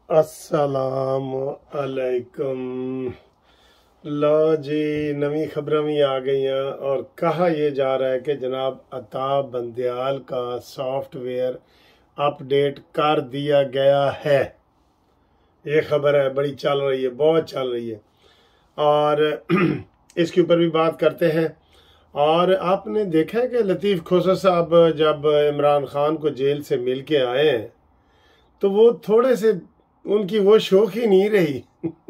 अस्सलामु अलैकुम। लो जी, नवी खबरें भी आ गई हैं और कहा यह जा रहा है कि जनाब अताब बंदयाल का सॉफ्टवेयर अपडेट कर दिया गया है। ये खबर है, बड़ी चल रही है, बहुत चल रही है और इसके ऊपर भी बात करते हैं। और आपने देखा है कि लतीफ़ खोसर साहब जब इमरान खान को जेल से मिल के आए हैं तो वो थोड़े से उनकी वो शौक ही नहीं रही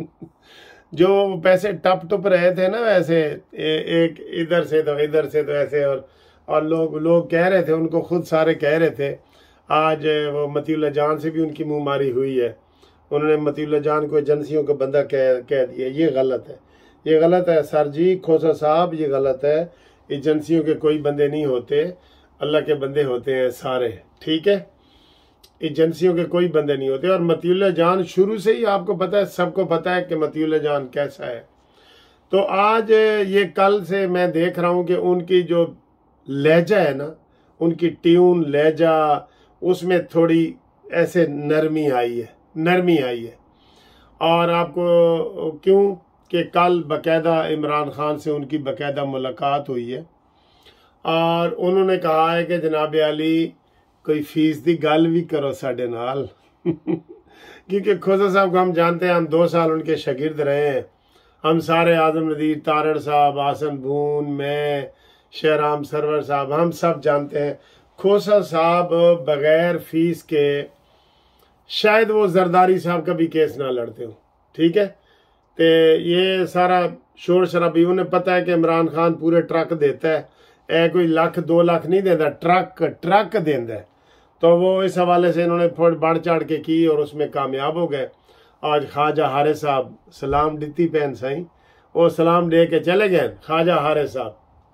जो पैसे टप टप रहे थे ना, वैसे एक इधर से तो ऐसे। और लोग कह रहे थे, उनको खुद सारे कह रहे थे। आज वो मतीउल्लाह जान से भी उनकी मुंहमारी हुई है। उन्होंने मतीउल्लाह जान को एजेंसियों का बंदा कह दिया। ये गलत है, ये गलत है सर जी, खोसर साहब, ये गलत है। एजेंसियों के कोई बंदे नहीं होते, अल्लाह के बंदे होते हैं सारे, ठीक है। एजेंसियों के कोई बंदे नहीं होते। और मतीउल्लाह जान शुरू से ही आपको पता है, सबको पता है कि मतीउल्लाह जान कैसा है। तो आज ये कल से मैं देख रहा हूं कि उनकी जो लहजा है ना, उनकी ट्यून लहजा, उसमें थोड़ी ऐसे नरमी आई है। और आपको क्यों कि कल बकायदा इमरान खान से उनकी बकायदा मुलाकात हुई है और उन्होंने कहा है कि जनाब अली कोई फीसदी गल भी करो साडे नाल क्योंकि खोसर साहब को हम जानते हैं, हम 2 साल उनके शागिर्द रहे हैं। हम सारे आजम नदीर, तारड़ साहब, आसन बून, मैं, शेराम सरवर साहब, हम सब जानते हैं खोसर साहब बगैर फीस के शायद वो जरदारी साहब का भी केस ना लड़ते हो, ठीक है। तो ये सारा शोर शराबी, उन्हें पता है कि इमरान खान पूरे ट्रक देता है, कोई लाख 2 लाख नहीं देता, ट्रक देता है। तो वो इस हवाले से इन्होंने थोड़ी बढ़ चढ़ के की और उसमें कामयाब हो गए। आज ख्वाजा हारिस साहब सलाम दी पैन साई, वो सलाम दे के चले गए ख्वाजा हारिस साहब।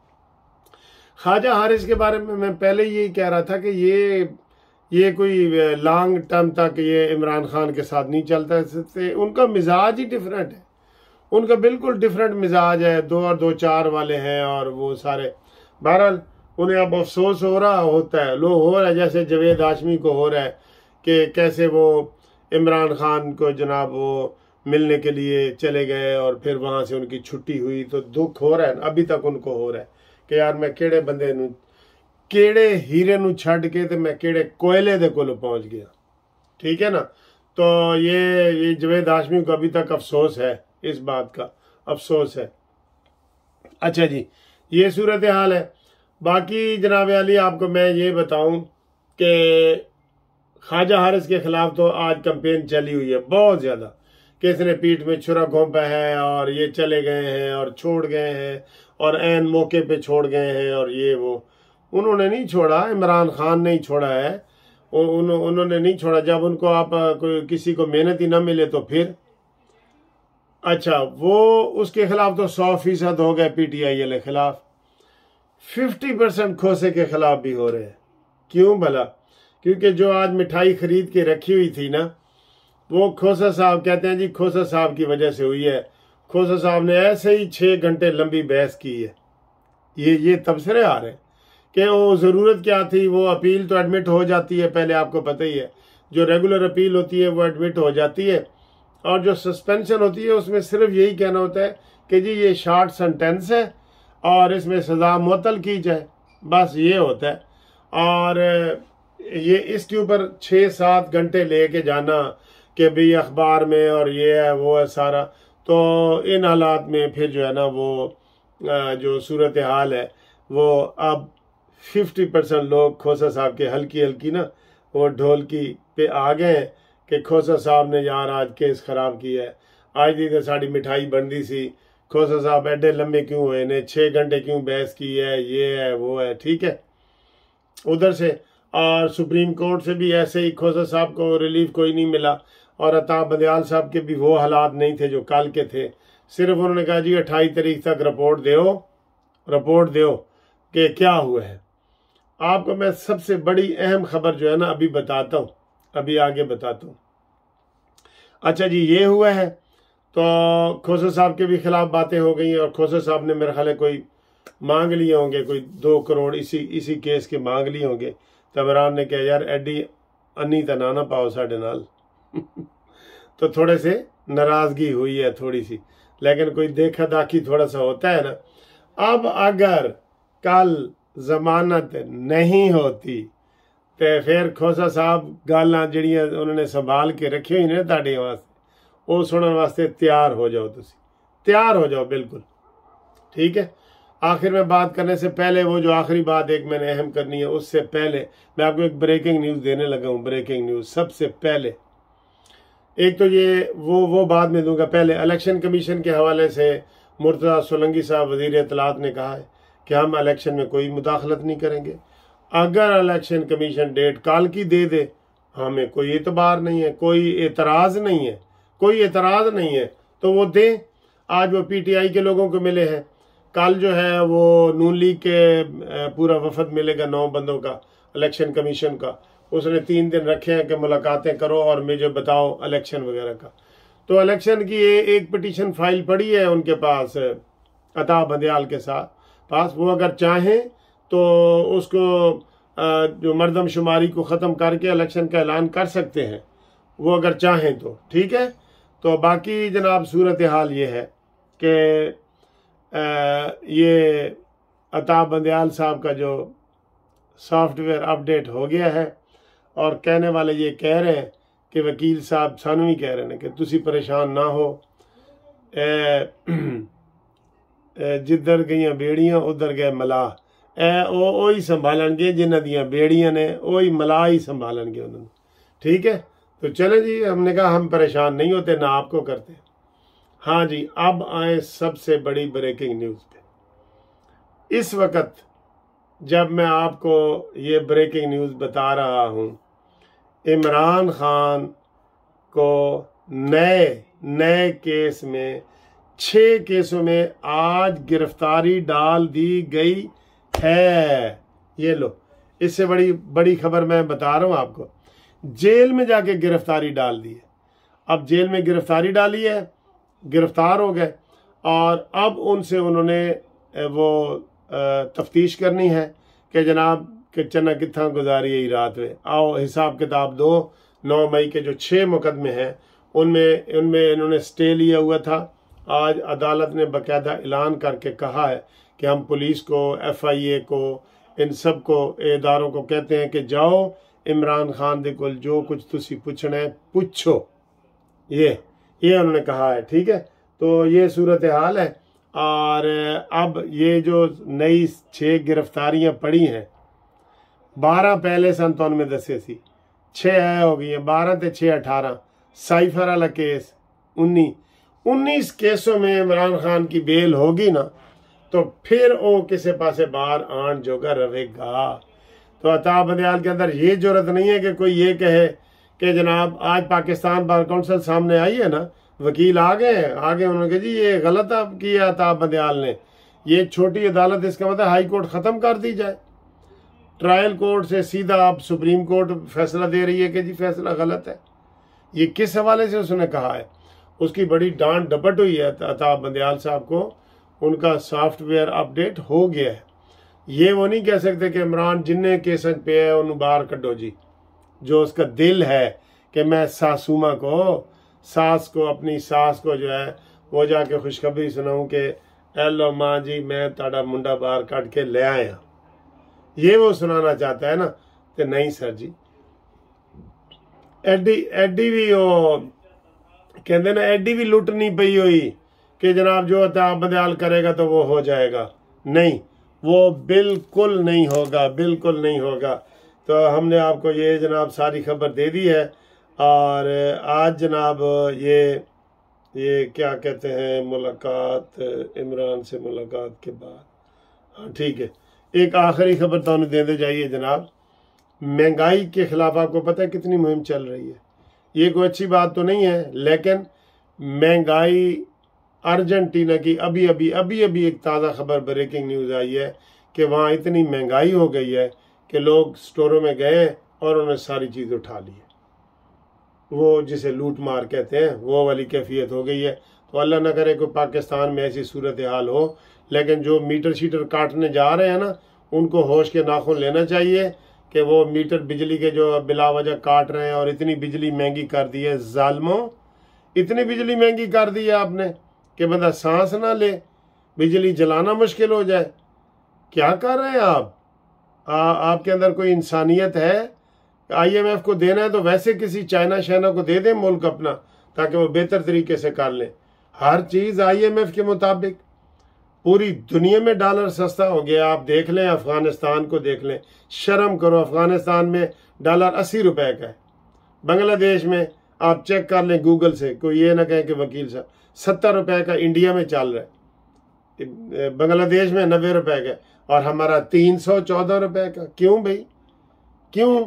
ख्वाजा हारिस के बारे में मैं पहले यही कह रहा था कि ये कोई लॉन्ग टर्म तक ये इमरान खान के साथ नहीं चलता है। उनका मिजाज ही डिफरेंट है, उनका बिल्कुल डिफरेंट मिजाज है। 2 और 2 4 वाले हैं और वो सारे। बहरहाल उन्हें अब अफसोस हो रहा होता है, लो हो रहा है, जैसे जावेद हाशमी को हो रहा है कि कैसे वो इमरान खान को जनाब वो मिलने के लिए चले गए और फिर वहाँ से उनकी छुट्टी हुई। तो दुख हो रहा है, अभी तक उनको हो रहा है कि यार मैं केड़े बंदे नू, केड़े हीरे नू छड़ के ते मैं केड़े कोयले दे कोल पहुँच गया, ठीक है ना। तो ये जावेद हाशमी को अभी तक अफसोस है, इस बात का अफसोस है। अच्छा जी, ये सूरत हाल है। बाकी जनाब अली आपको मैं ये बताऊं कि ख्वाजा हारिस के खिलाफ तो आज कैंपेन चली हुई है बहुत ज़्यादा, कि इसने पीठ में छुरा घोंपा है और ये चले गए हैं और छोड़ गए हैं और ऐन मौके पे छोड़ गए हैं और ये वो। उन्होंने नहीं छोड़ा, इमरान खान ने ही छोड़ा है। उन्होंने नहीं छोड़ा। जब उनको आप किसी को मेहनत ही ना मिले तो फिर अच्छा, वो उसके खिलाफ तो 100% हो गए। PTI के खिलाफ 50% खोसे के खिलाफ भी हो रहे हैं। क्यों भला? क्योंकि जो आज मिठाई खरीद के रखी हुई थी ना, वो खोसर साहब कहते हैं जी खोसर साहब की वजह से हुई है। खोसर साहब ने ऐसे ही 6 घंटे लंबी बहस की है। ये तबसरे आ रहे हैं कि वो ज़रूरत क्या थी। वो अपील तो एडमिट हो जाती है, पहले आपको पता ही है। जो रेगुलर अपील होती है वो एडमिट हो जाती है और जो सस्पेंशन होती है उसमें सिर्फ यही कहना होता है कि जी ये शॉर्ट सेंटेंस है और इसमें सज़ा मुअत्तल की जाए, बस ये होता है। और ये इसके ऊपर 6-7 घंटे लेके जाना कि भाई अखबार में और ये है वो है सारा। तो इन हालात में फिर जो है ना वो जो सूरत हाल है वो अब 50% लोग खोसर साहब के हल्की ना वो ढोलकी पे आ गए कि खोसर साहब ने यार आज केस खराब किया है। आज दी तो साड़ी मिठाई बनती सी, खोसर साहब एडे लंबे क्यों हुए ने, 6 घंटे क्यों बहस की है, ये है वो है, ठीक है। उधर से और सुप्रीम कोर्ट से भी ऐसे ही खोसर साहब को रिलीफ कोई नहीं मिला और अताब बंदयाल साहब के भी वो हालात नहीं थे जो कल के थे। सिर्फ उन्होंने कहा जी 28 तारीख तक रिपोर्ट दो कि क्या हुआ है। आपको मैं सबसे बड़ी अहम खबर जो है ना अभी बताता हूँ, अभी आगे बताता हूँ। अच्छा जी, ये हुआ है तो खोसर साहब के भी खिलाफ बातें हो गई और खोसर साहब ने मेरे ख्याल है कोई मांग लिए होंगे, कोई 2 करोड़ इसी केस के मांग लिए होंगे। तो इमरान ने कहा यार एडी अन्नी तो ना पाओ साढ़े नाल तो थोड़े से नाराज़गी हुई है थोड़ी सी, लेकिन कोई देखा दाखी थोड़ा सा होता है ना। अब अगर कल जमानत नहीं होती तो फिर खोसा साहब गालां जड़ियां उन्होंने संभाल के रखी हुई ने तुहाडे वास्ते, वो सुनने वास्ते तैयार हो जाओ, तुसी तैयार हो जाओ बिल्कुल, ठीक है। आखिर में बात करने से पहले वो जो आखिरी बात एक मैंने अहम करनी है, उससे पहले मैं आपको एक ब्रेकिंग न्यूज़ देने लगा हूँ। ब्रेकिंग न्यूज़ सबसे पहले, एक तो ये वो बाद में दूंगा, पहले इलेक्शन कमीशन के हवाले से मुर्तज़ा सोलंकी साहब वज़ीर इत्तलात ने कहा है कि हम इलेक्शन में कोई मुदाखलत नहीं करेंगे। अगर इलेक्शन कमीशन डेट कल की दे दे, हमें कोई एतबार नहीं है, कोई एतराज़ नहीं है, कोई एतराज़ नहीं है, तो वो दें। आज वो पीटीआई के लोगों को मिले हैं, कल जो है वो नून लीग के पूरा वफद मिलेगा 9 बंदों का इलेक्शन कमीशन का। उसने 3 दिन रखे हैं कि मुलाकातें करो और मुझे बताओ इलेक्शन वगैरह का। तो इलेक्शन की एक पिटीशन फाइल पड़ी है उनके पास, अता बंदयाल के साथ पास। वो अगर चाहें तो उसको जो मरदमशुमारी को ख़त्म करके इलेक्शन का ऐलान कर सकते हैं, वो अगर चाहें तो, ठीक है। तो बाकी जनाब सूरत हाल ये है कि ये अता बंदयाल साहब का जो सॉफ्टवेयर अपडेट हो गया है, और कहने वाले ये कह रहे हैं कि वकील साहब सानू भी कह रहे हैं कि तुसी परेशान ना हो, जिधर गई बेड़ियां उधर गए मलाह, ओ ही संभालणगे जिन्हां दियां बेड़ियां ने, ओ ही मलाह ही संभालणगे उन्होंने, ठीक है। तो चले जी, हमने कहा हम परेशान नहीं होते, ना आपको करते। हाँ जी, अब आए सबसे बड़ी ब्रेकिंग न्यूज़ पे। इस वक्त जब मैं आपको ये ब्रेकिंग न्यूज़ बता रहा हूँ, इमरान खान को नए केस में 6 केसों में आज गिरफ्तारी डाल दी गई है। ये लो, इससे बड़ी खबर मैं बता रहा हूँ आपको, जेल में जाके गिरफ्तारी डाल दी है। अब जेल में गिरफ्तारी डाली है, गिरफ्तार हो गए, और अब उनसे उन्होंने वो तफ्तीश करनी है कि जनाब कि चना कितना गुजारी है रात में, आओ हिसाब किताब दो। 9 मई के जो 6 मुकदमे हैं उनमें इन्होंने स्टे लिया हुआ था। आज अदालत ने बाकायदा ऐलान करके कहा है कि हम पुलिस को, FIA को, इन सब को, इदारों को कहते हैं कि जाओ इमरान खान दे कोल जो कुछ तुसी पूछना है पूछो। ये उन्होंने कहा है, ठीक है। तो ये सूरत हाल है। और अब ये जो नई 6 गिरफ्तारियां पड़ी हैं, 12 पहले सन तो उनमें दसे सी, 6 हो गई हैं, 12 ते 6 18, साइफर वाला केस 19 केसों में इमरान खान की बेल होगी ना, तो फिर वो किसी पासे बाहर आन जोगा रहेगा। तो अता बंदयाल के अंदर ये जरूरत नहीं है कि कोई ये कहे कि जनाब आज पाकिस्तान बार काउंसिल सामने आई है ना, वकील आ गए उन्होंने कहा जी ये गलत किया अता बंदयाल ने, ये छोटी अदालत, इसका मतलब हाई कोर्ट ख़त्म कर दी जाए, ट्रायल कोर्ट से सीधा आप सुप्रीम कोर्ट फैसला दे रही है कि जी फैसला गलत है। ये किस हवाले से उसने कहा है, उसकी बड़ी डांट डपट हुई है अता बंदयाल साहब को। उनका सॉफ्टवेयर अपडेट हो गया है। ये वो नहीं कह सकते कि इमरान जिन्ने केस पे है उन्हें बाहर कड्डो जी। जो उसका दिल है कि मैं सासूमा को, सास को, अपनी सास को जो है वो जाके खुशखबरी सुनाऊं कि हेलो माँ जी मैं ताड़ा मुंडा बाहर कट के ले आया, ये वो सुनाना चाहता है ना। तो नहीं सर जी, एडी भी वो कहते ना, एडी भी लुट नहीं पई हुई कि जनाब जो अता बंदयाल करेगा तो वो हो जाएगा। नहीं, वो बिल्कुल नहीं होगा, बिल्कुल नहीं होगा। तो हमने आपको ये जनाब सारी खबर दे दी है। और आज जनाब ये क्या कहते हैं, मुलाकात, इमरान से मुलाकात के बाद, हाँ ठीक है, एक आखिरी खबर तो दे दे जाइए जनाब। महंगाई के खिलाफ आपको पता है कितनी मुहिम चल रही है। ये कोई अच्छी बात तो नहीं है, लेकिन महंगाई अर्जेंटीना की अभी अभी एक ताज़ा खबर ब्रेकिंग न्यूज़ आई है कि वहाँ इतनी महंगाई हो गई है कि लोग स्टोरों में गए और उन्होंने सारी चीज़ उठा ली है। वो जिसे लूट मार कहते हैं वो वाली कैफियत हो गई है। तो अल्लाह न करे कोई पाकिस्तान में ऐसी सूरत हाल हो, लेकिन जो मीटर शीटर काटने जा रहे हैं ना, उनको होश के नाखून लेना चाहिए कि वो मीटर बिजली के जो बिला वजह काट रहे हैं और इतनी बिजली महंगी कर दी है जालिमों, इतनी बिजली महंगी कर दी है आपने कि बंदा सांस ना ले, बिजली जलाना मुश्किल हो जाए। क्या कर रहे हैं आप? आपके अंदर कोई इंसानियत है? IMF को देना है तो वैसे किसी चाइना शाइना को दे दें मुल्क अपना, ताकि वो बेहतर तरीके से कर लें। हर चीज़ IMF के मुताबिक। पूरी दुनिया में डॉलर सस्ता हो गया। आप देख लें, अफगानिस्तान को देख लें, शर्म करो। अफगानिस्तान में डॉलर 80 रुपए का है। बांग्लादेश में आप चेक कर लें गूगल से, कोई ये ना कहे कि वकील साहब, 70 रुपए का इंडिया में चल रहा है, बांग्लादेश में 90 रुपए का, और हमारा 314 रुपए का। क्यों भाई, क्यों?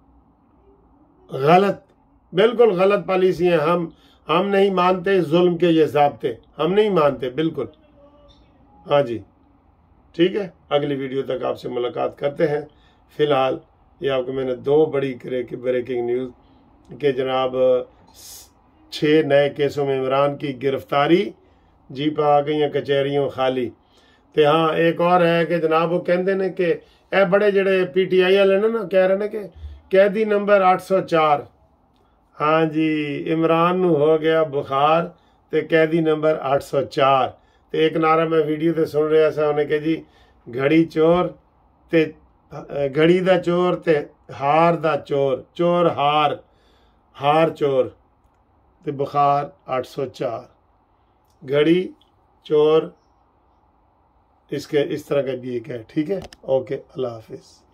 गलत, बिल्कुल गलत पॉलिसी है। हम नहीं मानते जुल्म के ये ज़ाब्ते, हम नहीं मानते बिल्कुल। हाँ जी, ठीक है, अगली वीडियो तक आपसे मुलाकात करते हैं। फिलहाल ये आपको मैंने 2 बड़ी ब्रेकिंग न्यूज़ के जनाब 6 नए केसों में इमरान की गिरफ्तारी, जीपा आ गई हैं कचहरियों खाली। तो हाँ, एक और है कि जनाब वो कहते ने कि ए बड़े जड़े PTI वाले ना कह रहे हैं कि कैदी नंबर 804, हाँ जी, इमरान नू हो गया बुखार ते कैदी नंबर 804। तो एक नारा मैं वीडियो ते सुन रहा था, उन्हें कहा जी घड़ी चोर ते घड़ी दा चोर ते हार दा चोर, चोर हार चोर ते बुखार 804, घड़ी चोर, इसके इस तरह का भी एक है। ठीक है, ओके, अल्लाह हाफिज।